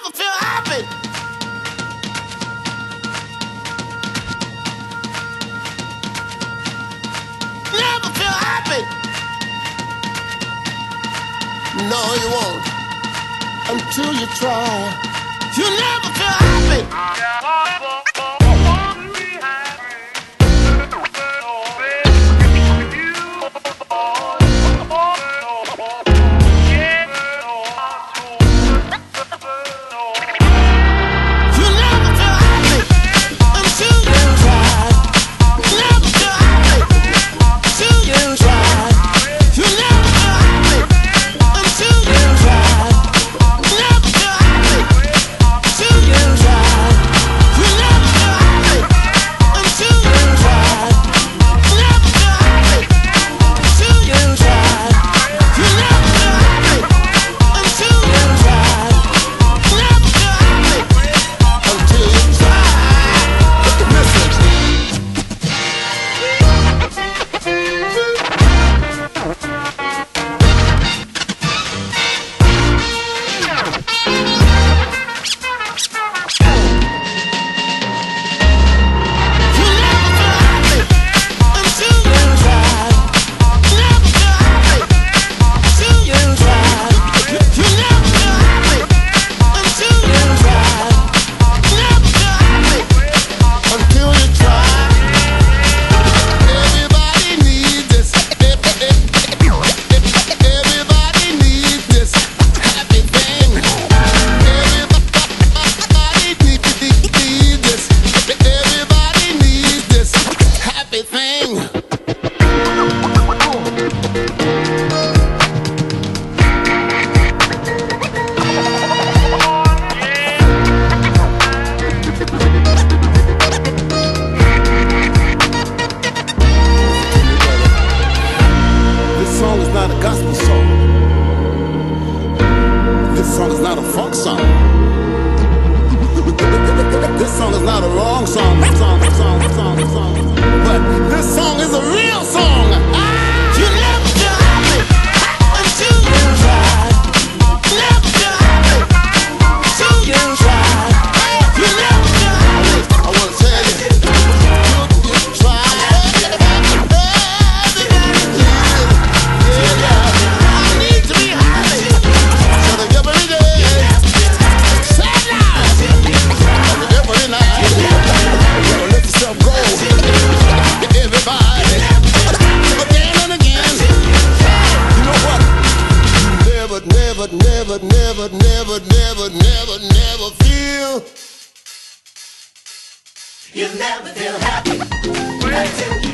never feel happy. Never feel happy. No, you won't. Until you try. You never feel happy. This song is not a funk song. This song is not a wrong song. But this song is a real song. You never feel happy until you try. Never feel happy until you try. You never feel happy. I wanna tell you, you try. I need to be happy. Every day. Say it now. Every night. Let yourself go. Everybody. Again and again. You know what? Never feel. You never feel happy until you